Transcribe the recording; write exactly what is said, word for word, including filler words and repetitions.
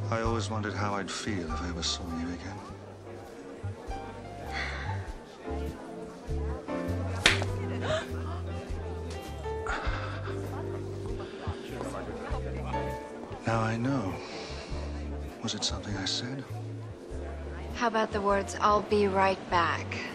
I always wondered how I'd feel if I ever saw you again. Now I know. Was it something I said? How about the words, "I'll be right back"?